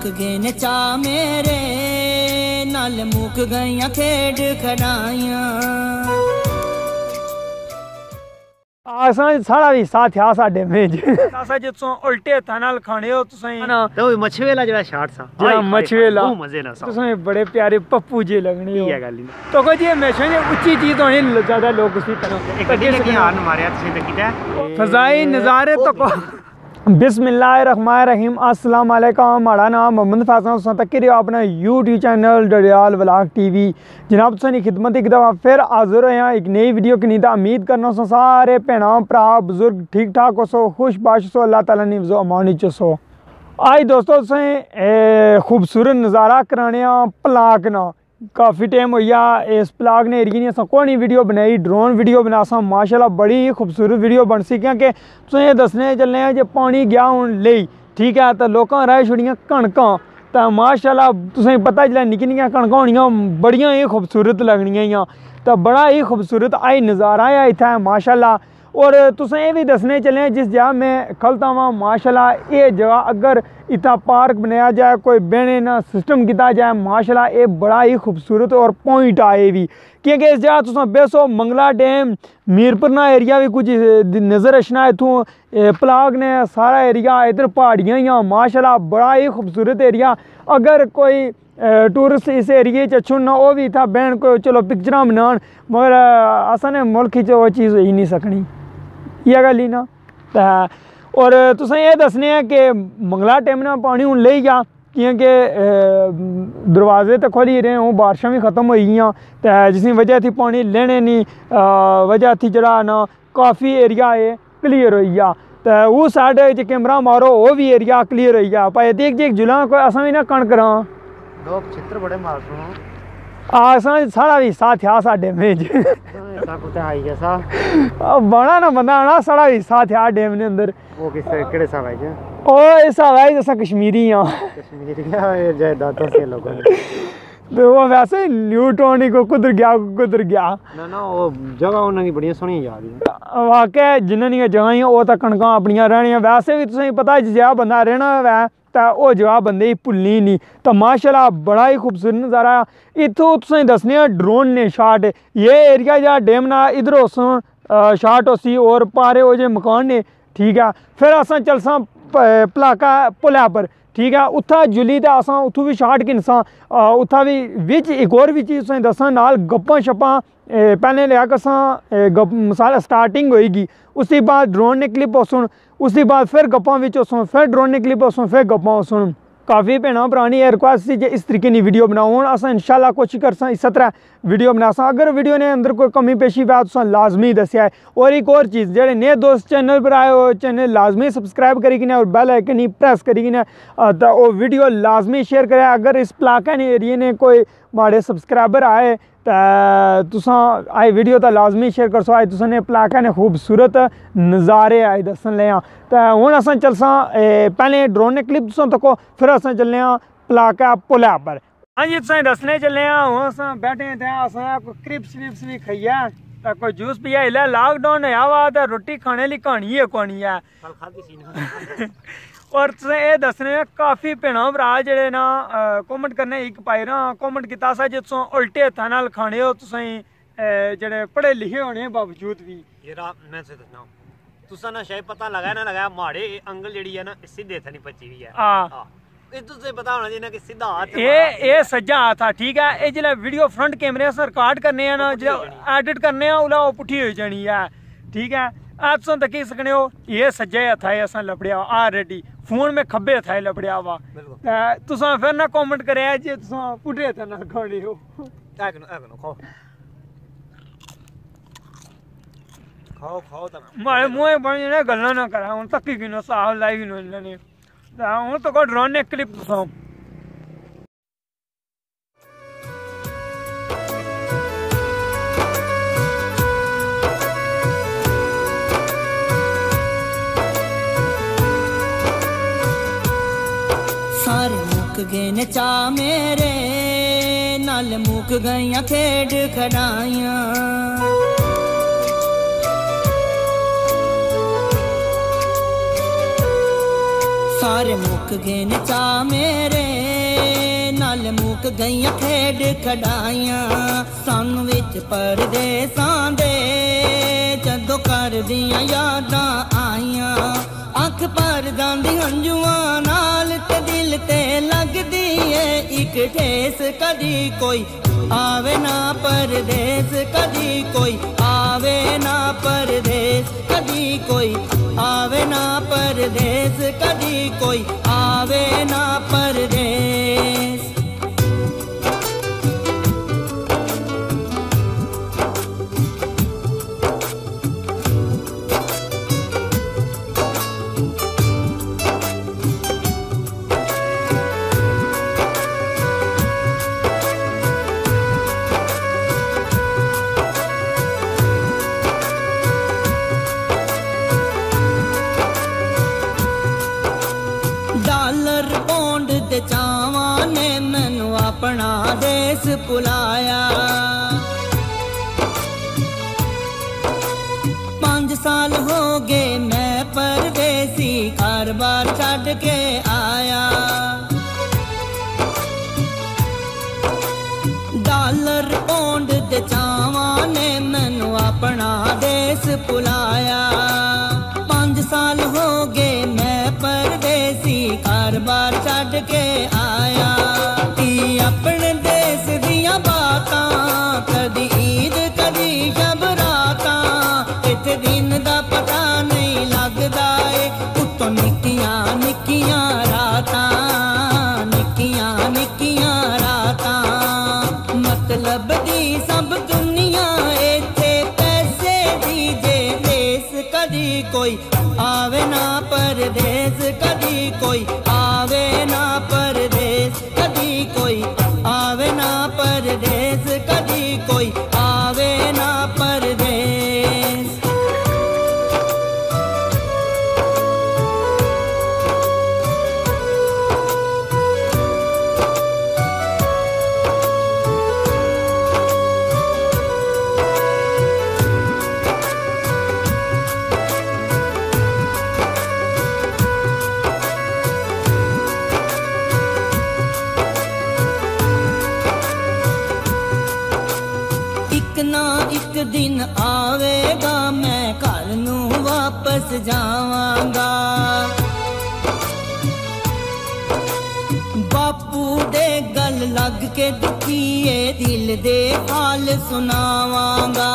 गए ने चा मेरे नाल मुक गईयां खेड खड़ाइयां साढ़ा भी साथ आ साडे मेज असा जिसो उल्टे हत्था नाल खाने हो तुसें ना तो मछवेला जेड़ा शाट सा जेड़ा मछवेला बहुत मजे ना सा तुसें बड़े प्यारे पप्पू जी लगने हो ये गल तो कोई जी हमेशा ये ऊंची चीज होनी ज्यादा लोग उसी तरह कदी लगी हार मारया तुसें ते कीता फजाई नजारे तो बिस्मिल्लाहिर्रहमानिर्रहीम अस्सलाम वालेकुम माड़ा नाम मोहम्मद फैसल तुसां तक्की रहो अपना YouTube channel Dadyal vlog TV जनाब तुसां खिदमत एक दफ़ा फिर हाजिर होया एक नई वीडियो कनी दा उम्मीद करना सो सारे भैनां भरा बुजुर्ग ठीक ठाक हो सो खुश बाश सो अल्लाह ताला ने हिफ्ज़ो अमान च सो आज दोस्तों तुसें खूबसूरत नज़ारा कराने पलाक ना काफ़ी टाइम हो गया इस पलाक ने एरिए नहीं कोई वीडियो बनाई ड्रोन वीडियो बना सा माशाल्लाह बड़ी खूबसूरत वीडियो बन सी क्योंकि तुसें दसने चलने जो पानी गया हूँ ले ठीक है तो लोगों राह छुड़ियां कणकां तो माशाल्लाह तुसें पता जिसलै निक्की निक्कियां कणकां होनियां बड़ियां ही खूबसूरत लगनियां तो बड़ा ही खूबसूरत आई नज़ारा है इत्थै माशाल्लाह और तुसें ये भी दसने चले जिस जगह मैं खलता वहाँ माशाल्लाह ये जगह अगर इतना पार्क बनाया जाए कोई बहने ना सिस्टम किया जाए माशाल्लाह ये बड़ा ही खूबसूरत और पॉइंट आए भी क्योंकि इस जगह तुम बेसो मंगला डैम मीरपुर ना एरिया भी कुछ नज़र अशना इतों पलाग ने सारा एरिया इधर पहाड़ियाँ ही माशाल्लाह बड़ा ही खूबसूरत एरिया अगर कोई टूरिस्ट इस एरिए चुन ना वो भी इतना बहन को चलो पिक्चर बनान मगर असा ने मुल्क च वो चीज़ हो ही नहीं सकनी यह गल ही ना तो और तुसें ये दसने कि मंगला डैम ना पानी हूँ ले गया क्योंकि दरवाजे तो खोली रहे हूँ बारिशां भी खत्म हो गई तो जिस वजह थी पानी लेने नहीं वजह थी जरा ना काफ़ी एरिया है क्लीयर हो गया तो उस साइड कैमरा मारो वो भी एरिया क्लीयर हो गया भाई देख देख जुला कोई असा भी ना कणक रहा लोग चित्र बड़े मार साढ़ा भी साथ आ साडे मेज बड़ा ना बंदा आना साढ़ा भी साथ आ डैम ने अंदर वो किस केड़े साहब है ओ इस साहब है जैसा कश्मीरी हां कश्मीरी है जायदादों से लोगों ने तो वो वैसे न्यूटन को कुदर गया ना वो जगह उन्होंने बड़ी सोहनी याद है वाकई जिन्होंने जगह वो तो कणकां अपनियां रहनियां वैसे भी तुसें पता जिस बंदा रहना वै तो वो जगह बंदे ही भुल्लनी नहीं तो माशाल्लाह बड़ा ही खूबसूरत नज़ारा इतों तुसें दसने ड्रोन ने शाट ये एरिया जहाँ डैम ना इधर उस शाट होसी और पारे वो जो मकान ने ठीक है फिर असां चलसा पलाका पुलै पर ठीक है उत्था जुली तो असां उत्थों भी शाट गिनसा उत्था भी विच एक और भी चीज़ तुसें दसां नाल गप्पां शप्पां पहले लिया कसां गप मिसाल स्टार्टिंग होएगी उसके बाद ड्रोन ने क्लिप सुन उसके बाद फिर गप्पां विच सुन फिर ड्रोन ने क्लिप सुन फिर गप्पां सुन काफ़ी भैन भरानी रिक्वेस्ट सी इस तरीके की वीडियो बनाओ हूँ अस इंशाल्लाह कोशिश करसा इस तरह वीडियो बना अगर वीडियो ने अंदर कोई कमी पेशी वै तो लाजमी दसिया है और एक और चीज़ जेडे नए दोस्त चैनल पर आए हो चैनल लाजमी सबसक्राइब करी किने और बेल आइकन ही प्रेस करी किने तो वो वीडियो लाजमी शेयर करे अगर इस पलाका ने एरिए ने कोई माड़े सबसक्राइबर आए तो तुसां आई वीडियो तो लाजमी शेयर कर सो अज तुसें पलाका ने खूबसूरत नज़ारे आए दसन ले तो हूँ अस चलसा पहले ड्रोन ने क्लिप तुसां तको फिर अस चलने पलाका पुलै पर हाँ जी तुसें दसने चले हूँ अस बैठे थे अस क्रिप्स विप्स भी खाइया तो कोई जूस पिया इला लॉकडाउन है वा तो रोटी खाने ली कहानी है कोनी है और तुसें ये दसने काफ़ी भैनां भरा जेह्ड़े ना कॉमेंट करने एक पाई ना कॉमेंट कीता सा जे तुसें उल्टे हत्था नाल खाने हो तुसें जेह्ड़े पढ़े लिखे होने बावजूद भी येरा मैं से दसना तुसा ना शायद पता लगा ना लगा माड़े अंगल जेड़ी है ना सीधे हत्थ नहीं पची हुई है हां ये तुझे पता होना चाहिए ना कि सीधा हाथ ये सज्जा हाथ है ठीक है ये जिला वीडियो फ्रंट कैमरे से रिकॉर्ड करने हैं ना जो एडिट करने हैं उला वो पुठी हो जानी है ठीक है आप तुम तकी सकने हो ये सज्जे हत्थ है असा लभड़िया ऑलरेडी फोन में खब्बे हत्थ है लभड़िया वा तुसा फिर ना कमेंट करे जे तुसा पुठे हत्थ ना खाने हो खाओ तब मारे मुंह बन ने गल्ला ना करा हूं तकी गिनो साहब लाई गिनो इन्होंने हूं तो को ड्रोन ने क्लिप तुसा सारे मुक गए ने चा मेरे नाल मुक गईयां खेड खड़ाइयां सारे मुक गए ने चा मेरे नाल मुक गईयां खेड खड़ाइयां सन विच परदेसां दे जदों करदियां यादां आईयां अख भर जांदी हंजुआं नाल ते दिल ते लगदी ए इक ठेस कदी कोई आवे ना परदेस कदी कोई आवे ना परदेस कदी कोई आवे ना परदेस कदी कोई आवे ना परदेस डॉलर पौंड ते चावां ने मैनू अपना देश भुलाया 5 साल हो गए मैं परदेसी घर बार छड़ के आया डॉलर पौंड ते चावां ने मैनू अपना देश भुलाया 5 साल हो गए मैं परदेसी घर बार छड़ के आया ती अपने देश दियां बातां कदी ईद कदी शब रातां इत्थे दिन दा पता नहीं लगदा ए उत्तों निक्कियां निक्कियां रातां निक्कियां निक्कियां रातां मतलब दी सब दुनिया इत्थे पैसे दी जे देश कदी कोई आवे ना परदेस कदी कोई आवे ना परदेस कदी कोई आवे ना परदेस कदी कोई आवे ना परदेस ना एक दिन आवेगा मैं घर नू वापस जावांगा बापू दे गल लग के दुखीए दिल दे हाल सुनावांगा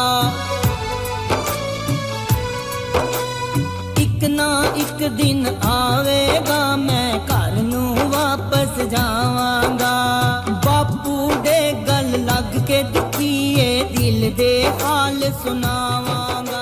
एक ना एक दिन आवेगा मैं घर नू वापस जावांगा बापू दे गल लग के दुखीए दिल दे हाल सुनावांगा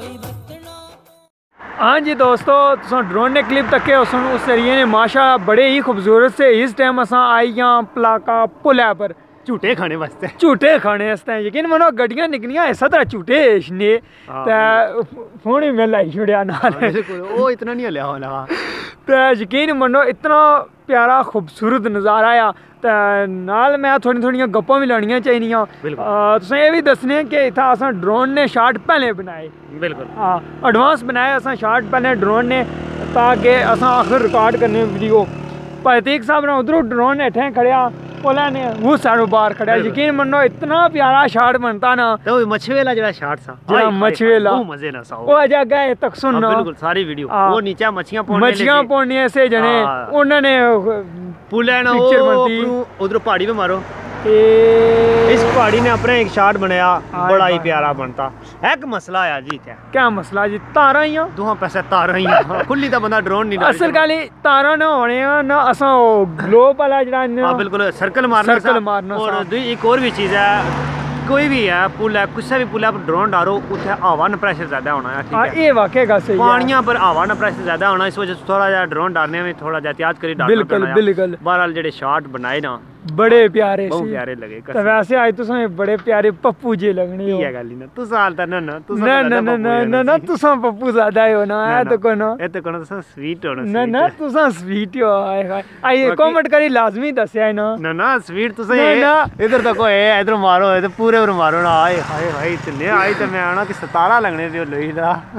हाँ जी दोस्तों तुम ड्रोन ने क्लिप तक उस एरिए ने माशा बड़े ही खूबसूरत से इस टाइम असा आई हाँ पलाका पुलै पर झूठे खाने वास्ते झूठे खाने वास्ते यकीन मनो गड्डियां निकलियां इस तरह झूठे ने ते फोन ही मैं लाई छुड़िया नाल ओ इतना नहीं हलिया होना ते यकीन मनो इतना प्यारा खूबसूरत नज़ारा आ ते नाल मैं थोड़ियां गप्पां भी लानियां चाहिदियां तुसें एह् बी दस्सने कि इत्थै असां ड्रोन ने शाट पैह्लें बनाए बिल्कुल हाँ एडवांस बनाए असां शाट पैह्लें ड्रोन ने ताकि असां आखिर रिकॉर्ड करने वीडियो प्रतीक साहब ने उधरों ड्रोन हेठें खड़िया ओला ने वो सारों बाहर खड़ा यकीन मनो इतना प्यारा शाट बनता ना तो मछवेला जरा शाट सा जरा मछवेला वो मजे ना सा वो जगह तक सुन बिल्कुल सारी वीडियो वो नीचे मछियां पौने से जने उन्होंने पुल है ना उधर पहाड़ी पे मारो इस पहाड़ी ने अपना एक शाट बनाया बड़ा ही प्यारा बनता एक मसला आया जी क्या मसला जी तारा ही दो पैसे तारा ही खुली तो बंदा ड्रोन नहीं असल गल तारा ना होने ना असा ग्लोब वाला जरा बिल्कुल सर्कल मारना और एक और भी चीज है कोई भी है पुल है किसी भी पुल पर ड्रोन डालो उसे हवा न प्रेशर ज्यादा होना है ठीक है ये वाकई गल सही है पानियां पर हवा न प्रेशर ज्यादा होना इस वजह से थोड़ा जा ड्रोन डालने में थोड़ा जा एहतियात करी डालना बिल्कुल बिल्कुल बहरहाल जेडे शॉट बनाए ना बड़े प्यारे बहुत प्यारे लगे तो वैसे आज तुसें बड़े प्यारे पप्पू जी लगने हो ये गल ना तू साल ता ना ना तुसां पप्पू ज्यादा हो ना है तो कोनो तुसां स्वीट होना ना तुसां स्वीट हो आई कमेंट करी लाजमी दस्या ना स्वीट तुसें इधर तक होए इधर मारो पूरे पर मारो ना आए हाय हाय इतने आई तो मैं आना कि 17 लगने पे लोई दा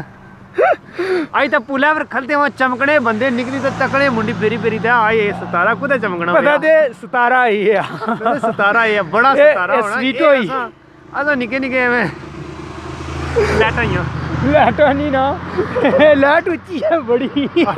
आई तो पुला पर खलते वहाँ चमकने बंदे निकली तो तकड़े मुंडी फेरी फेरी थे आए सितारा कुदे चमकना पता दे सितारा ही है सितारा ही है बड़ा सितारा होना स्वीट होई असा निके निके में लैट आइयां लैट नहीं ना लैट ऊंची है बड़ी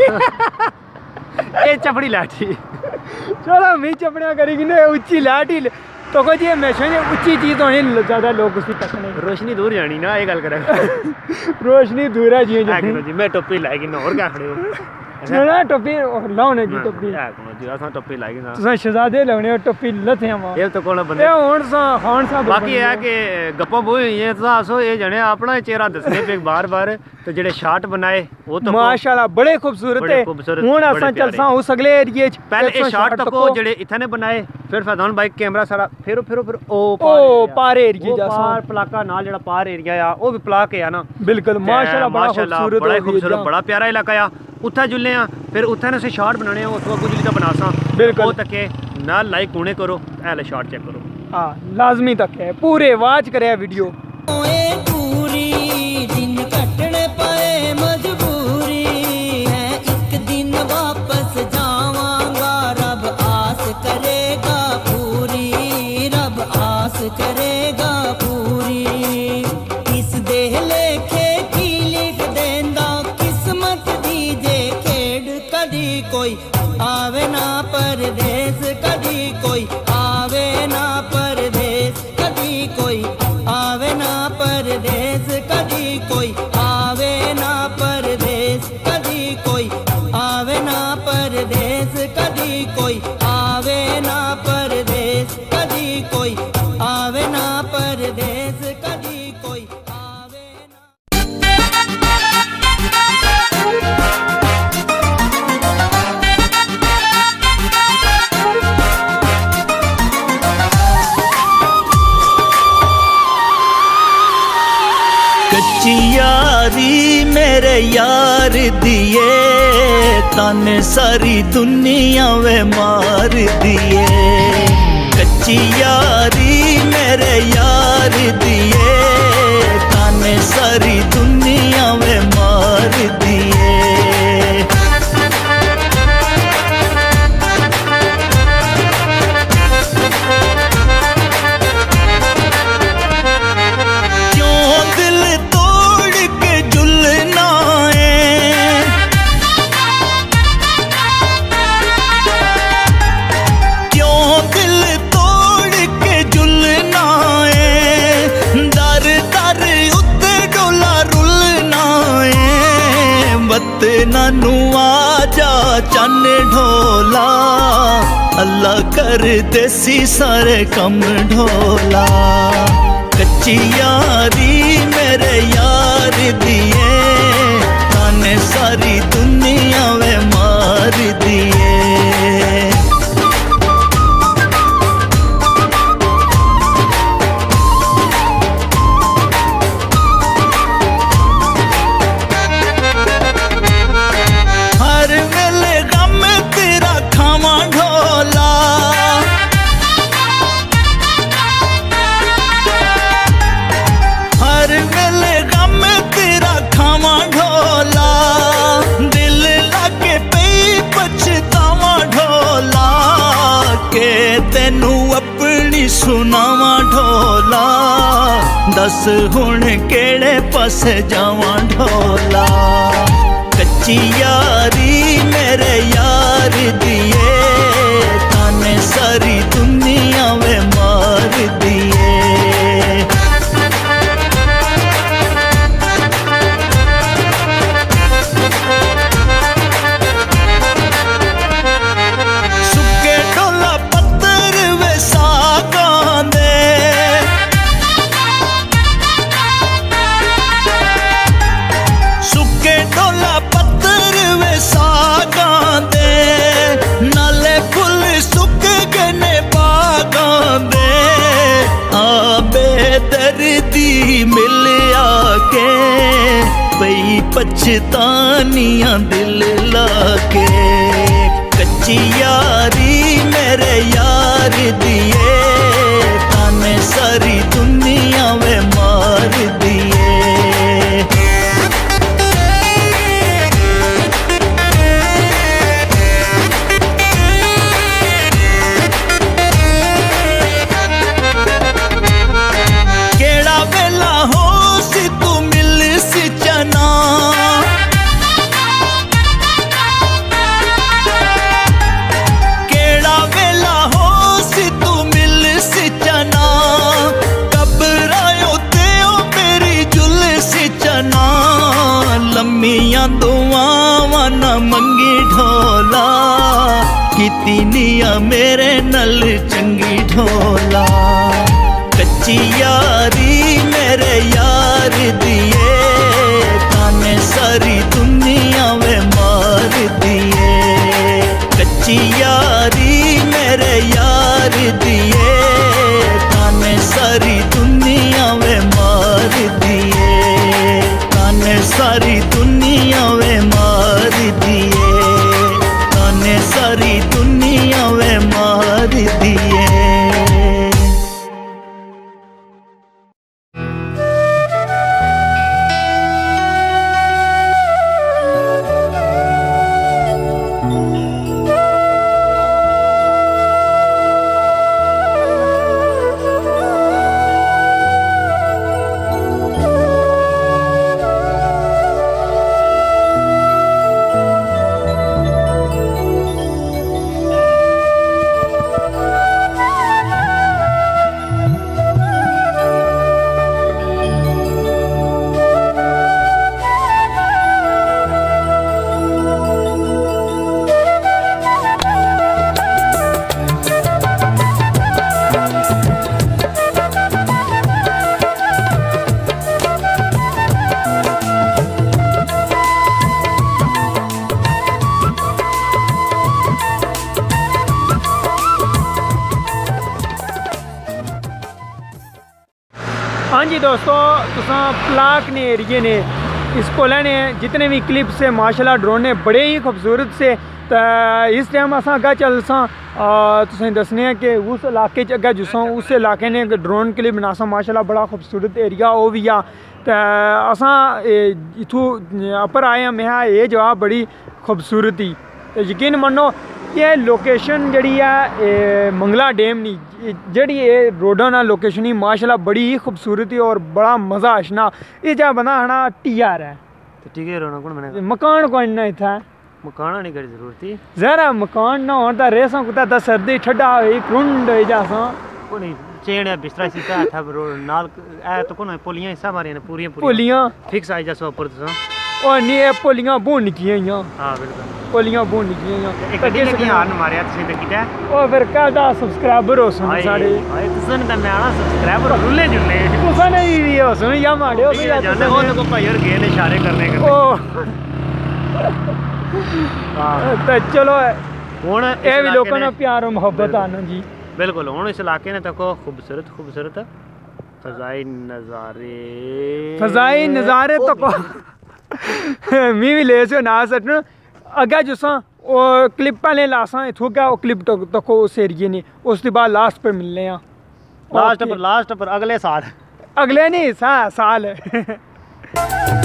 ये चपड़ी लैट ही चलो मैं चपड़ियां करेगी ना ऊंची लैट ही तो कोई जी हमेशा ऊंची चीज होनी ज्यादा लोग उसकी तकने रोशनी दूर जानी ना ये गल करेगा रोशनी दूर है जी मैं टोपी लाएगी ना और क्या खड़े हो ना टोपी लाउने जी टोपी जी असा टोपी लाएगी ना तुसा शहजादे लगने टोपी लथे हम ये तो कोण बंदे ए हुन सा खान साहब बाकी है कि गप्पा बोई ये तो आसो ये जने अपना चेहरा दसने पे बार-बार तो जेडे शॉट बनाए वो तो माशाल्लाह बड़े खूबसूरत है हुन असा चलसा उस अगले एरिया च पहले ये शॉट तको जेडे इथने बनाए फिर फैजान भाई कैमरा सारा फिर ओ पार एरिया जा पार पलाका नाल जेड़ा पार एरिया आ वो भी पलाक है ना बिल्कुल माशाल्लाह बड़ा खूबसूरत बड़ा प्यारा इलाका आ उत्थे जुल्ले आ फिर उत्थे ने उसे शॉट बनाने उत्थों गुजली का बनासा बिल्कुल वो तके ना लाइक होने करो पहले शॉट चेक करो हां लाजमी तक है पूरे वाच करे वीडियो पूरी दिन कटने पाए मजबूरी है एक दिन वापस जावांगा रब आस करेगा पूरी रब आस करेगा पूरी इस देह लेखे की लिख देंदा किस्मत दीजे खेड़ कदी कोई आवे ना परदेस कदी कोई आवे ना परदेस कदी कोई आवे ना परदेस कदी कोई आवे ना परदेस कदी कोई आवे ना परदेस कदी कोई आवे ना परदेस कदी कोई आवे ना परदेस कदी कोई आवे ना कच्ची यारी मेरे यार दिए तन सारी दुनिया वे मार दिए कच्ची यारी मेरे यार दिए तन सारी दुनिया वे मार दिए नानू आजा चन ढोला अल्लाह कर देसी सारे कम ढोला कच्ची यारी मेरे यार दिए ताने सारी दुनिया वे मार दिए तेनू अपनी सुनावा ढोला दस हुण केड़े पासे जावा ढोला कच्ची यारी मेरे यार दिए ताने सारी दुनिया वे मार दिए मिल आके पई पछतानियां दिल लाके कच्ची यारी मेरे यार दिए ताने सारी दुनिया वे मार दिए ढोला। कच्ची यारी मेरे यार दिए, ताने सारी दुनिया में मार दिए। कच्ची यारी मेरे यार दिए, ताने सारी दुनिया में मार दिए। ताने सारी दुनिया में मार दिए, ताने सारी दुनिया में मार दिए। हाँ जी दोस्तों, तुसा पलाक ने एरिए ने इस कोला ने जितने भी क्लिप से माशाल्लाह ड्रोन ने बड़े ही खूबसूरत से इस टाइम असा अगर चलसा तुसें दसने कि उस इलाके च अगर जुसा उस इलाके ने ड्रोन क्लिप बनासा माशाल्लाह बड़ा खूबसूरत एरिया वो भी आ। तो असा इथू अपर आए हैं, मैं ये जगह बड़ी खूबसूरत ही। तो यकीन मनो ये लोकेशन जड़ी है मंगला डैम नी जड़ी ये रोडा ना लोकेशन ही माशाल्लाह बड़ी ही खूबसूरती और बड़ा मज़ा आशना। ये जा बना हना टीआर है तो ठीक है रोना कौन बनेगा? मकान को ना इतना मकान नहीं करी जरूरत थी जरा मकान ना होता रेसा कुत्ता दा सर्दी ठंडा हो कुंड हो जासा को नहीं चेड़ बिस्तरा सीधा था नाल ए तो कौन पुलियां सब आ रही ने पूरी पुलियां फिक्स आई जा ऊपर तो और नहीं ये पुलियां बोन निकियां यहाँ। हां बिल्कुल पुलियां बोन निकियां यहाँ। एक गड्डी लगी हार मारिया तुसी ते कीता ओ फिर कहदा सब्सक्राइबर हो सुन साडे हाय तुसन ते मैं आना सब्सक्राइबर रुले जुले तुसा नहीं भी हो सुन या माड़े हो या जाने ओ तो भाई और गेल इशारे करने ओ हां तो चलो हुन ए भी लोगों ने प्यार और मोहब्बत आना जी बिल्कुल। हुन इस इलाके ने तको खूबसूरत खूबसूरत फजाई नज़ारे तको मी भी ले से ना सटन अगर जुसा वो क्लिप पहले लासा इथू क्या वो क्लिप तको उस एरिए ने उसके बाद लास्ट पर मिलने हैं लास्ट पर अगले साल अगले नहीं साल है।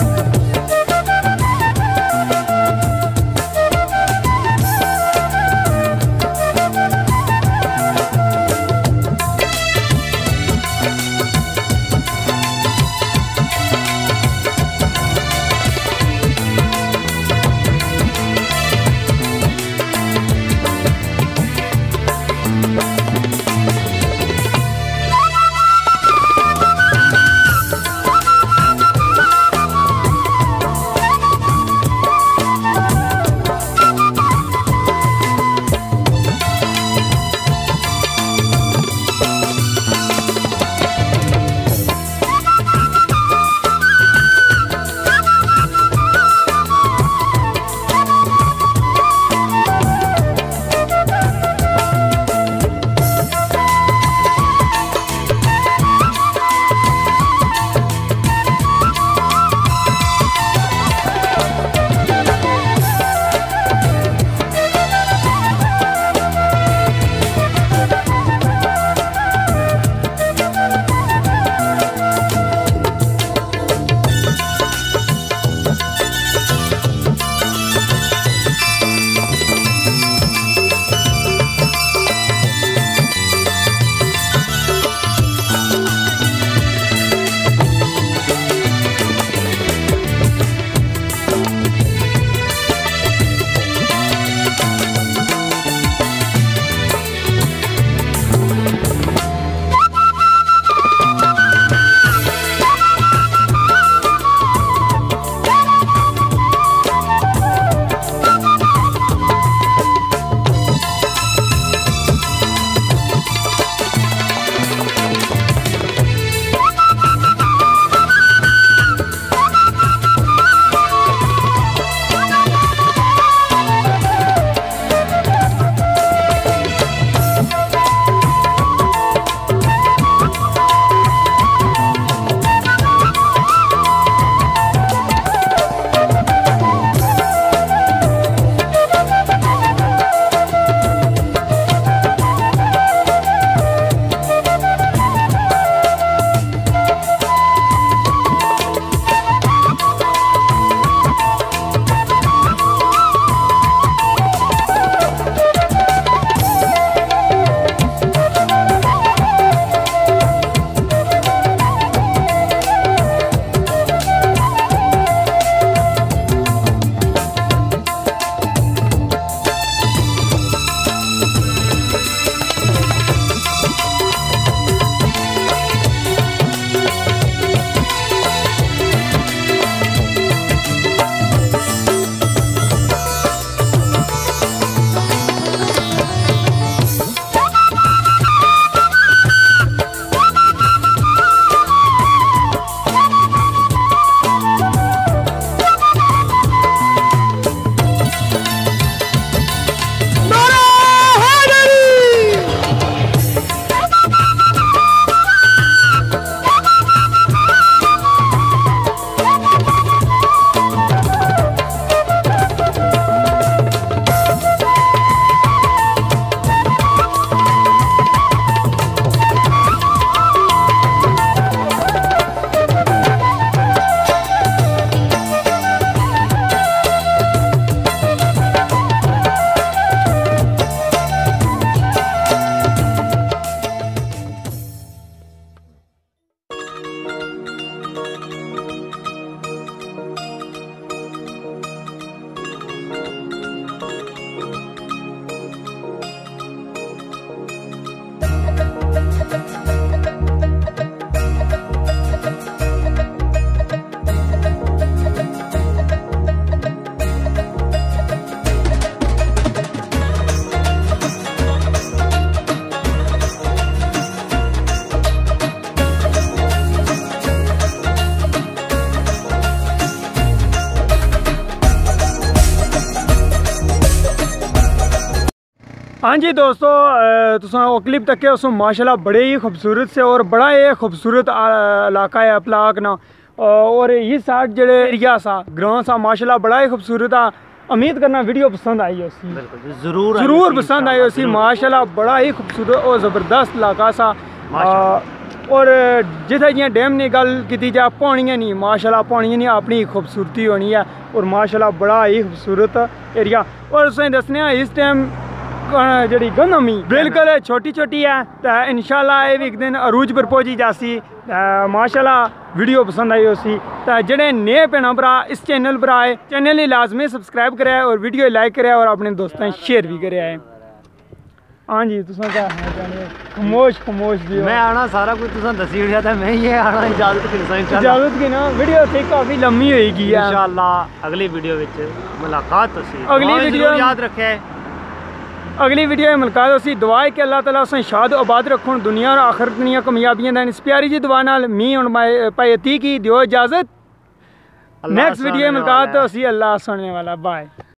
हाँ जी दोस्तों, तुम वो क्लिप तक उसमें माशाल्लाह बड़े ही खूबसूरत से और बड़ा ही खूबसूरत इलाका है अपलाक ना। और ये साइड जड़े एरिया सा ग्रां सा माशाल्लाह बड़ा ही खूबसूरत आ। उम्मीद करना वीडियो पसंद आई उसी, जरूर पसंद आई उसी। माशाल्लाह बड़ा ही खूबसूरत और ज़बरदस्त इलाका सा। और जिथे जियां डैम की गल की जाए पानियां नहीं, माशाल्लाह पानियां नहीं अपनी खूबसूरती होनी है। और माशाल्लाह बड़ा ही खूबसूरत एरिया। और तुसें दस्सने इस टाइम जी गंदमी बिल्कुल छोटी छोटी है, तो इंशाल्लाह ये भी एक दिन अरूज पर पहुंची जासी। माशाल्लाह वीडियो पसंद आई उसी। तो जेडे नए भैन भरा इस चैनल पर आए, चैनल ही लाजमी सबसक्राइब करे और वीडियो लाइक करे और अपने दोस्तों शेयर भी करे। हाँ जी, तुसा क्या खमोश जी मैं आना सारा कुछ तुसा दसी उड़िया था, मैं ये आना इजाजत की ना। वीडियो थे काफ़ी लम्मी होएगी इंशाल्लाह। अगली वीडियो विच मुलाकात होसी। अगली वीडियो याद रखे, अगली वीडियो में मुलाकात होसी। दुआ है कि अल्लाह ताला उसे शाद आबाद रखो दुनिया और आखिरत दियां कामयाबियां दैन। इस प्यारी जी दुआ नाल मी हुण भाई अती की दियो इजाजत। नेक्स्ट वीडियो में मुलाकात होसी। अल्लाह सुनने वाला, बाय।